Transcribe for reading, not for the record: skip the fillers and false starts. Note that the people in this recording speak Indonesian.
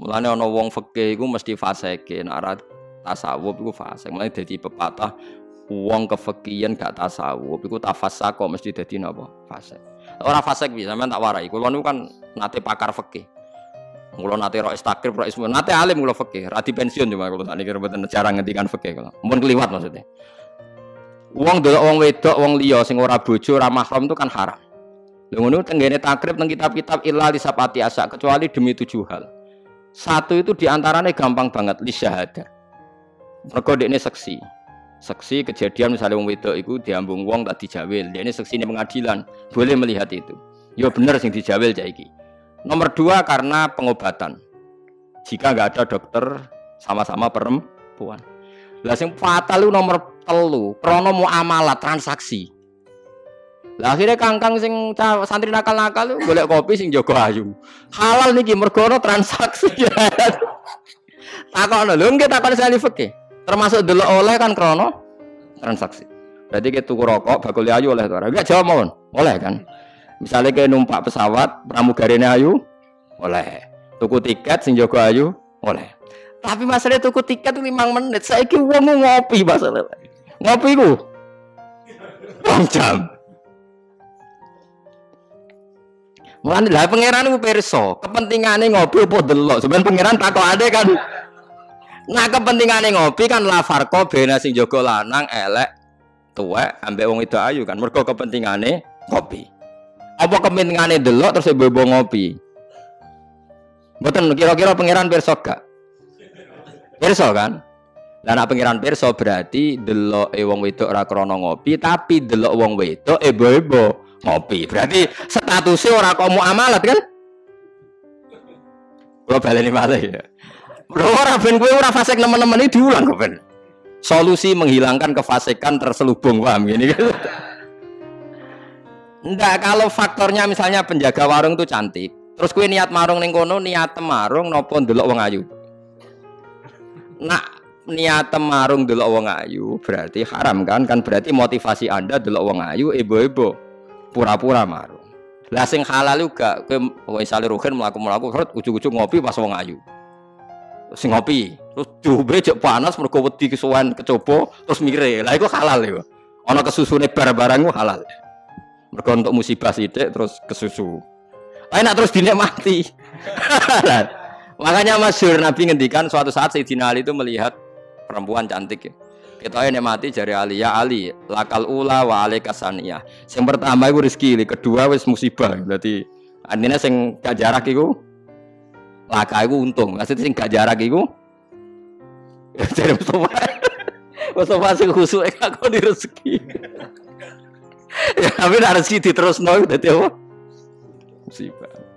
Mulane ana wong fikih iku mesti fasike, nek ora tasawuf iku fasik. Mulane dadi pepatah wong kefikihan gak tasawuf iku tafassaq mesti dadi napa? Fasik. Ora fasik piye sampean tak warai. Kulo niku kan nate pakar fikih. Kulo nate ro istakrib, ro ismu, nate alim kulo fikih, ra di pensiun cuma kulo sakniki mboten jarang ngendikan fikih kulo. Mun kliwat maksudnya. Wong delok wong wedok, wong liya sing ora bojo, ora mahram itu kan haram. Lha ngono tenggene takrib nang kitab-kitab illa lisapati asa kecuali demi 7 hal. Satu itu diantaranya gampang banget li syahadah. Mergo dekne seksi. Seksi kejadian misalnya wong wedok iku diambung wong tak dijawil. Dekne seksine pengadilan, boleh melihat itu. Ya bener sing dijawil cah iki. Nomor 2 karena pengobatan. Jika nggak ada dokter sama-sama perempuan. Lah sing fatal itu nomor 3, krana muamalah transaksi. Lah akhirnya kangkang sing santri nakal-nakal itu golek kopi sing jaga ayu. Halal niki mergo transaksi. Takono lho nggih takon sali fikih. Termasuk delok oleh kan krana transaksi. Berarti ke tuku rokok bakul ayu oleh to ora? Enggak jawab mawon. Oleh kan? Misalnya ke numpak pesawat pramugarine ayu oleh. Tuku tiket sing jaga ayu oleh. Tapi masalah tuku tiket 5 menit. Saiki wong ngopi masalah. Ngopi iku 2 jam. Mulane lha pangeran iku pirsa, kepentingane ngopi apa delok. Sampeyan pangeran takokane kan. Nah, kepentingane ngopi kan la farqa bena sing jaga lanang elek tuwek ambek wong itu ayu kan. Mergo kepentingane ngopi. Apa kepentingane delok terus bebo ngopi? Mboten kira-kira pangeran pirsa gak? Pirsa kan? Lah nek pangeran pirsa berarti deloke wong wedok ora krana ngopi, tapi delok wong wedok ebo-ebo ngopi. Berarti statusnya ora kok muamalat kan? Kalau baleni malih ya. Ora ben kowe ora fasik nemen-nemen iki diulang kok ben. Solusi menghilangkan kefasikan terselubung, paham gini gitu. Enggak, kalau faktornya misalnya penjaga warung itu cantik. Terus kowe niat marung ning kono, niat marung napa ndelok wong ayu. Nak niat marung ndelok wong ayu berarti haram kan? Kan berarti motivasi Anda ndelok wong ayu ebo-ebo. Pura-pura marung. Lah sing halal juga kowe misale rugen mlaku-mlaku ujug-ujug ngopi pas wong ayu. Sing ngopi, terus diombe jek panas mergo wedi kesuwen kecoba terus mire. Lah iku halal iku. Ana kesusune barang-barang ku halal. Mergo untuk musibah sithik terus kesusu. Enak terus dinikmati. Makanya masyhur Nabi ngendikan suatu saat Sayyidina Ali itu melihat perempuan cantik ya. Kita nikmati jari Ali, ya Ali, lakal ula wa alaika saniyah. Yang pertama itu rezeki, kedua wis musibah. Berarti artinya sing gak jarak iku laka iku untung. Maksudnya sing gak jarak iku ya jare Mustafa sing khusuk gak kok di rezeki. Ya tapi nek rezeki diterusno dadi apa? Musibah.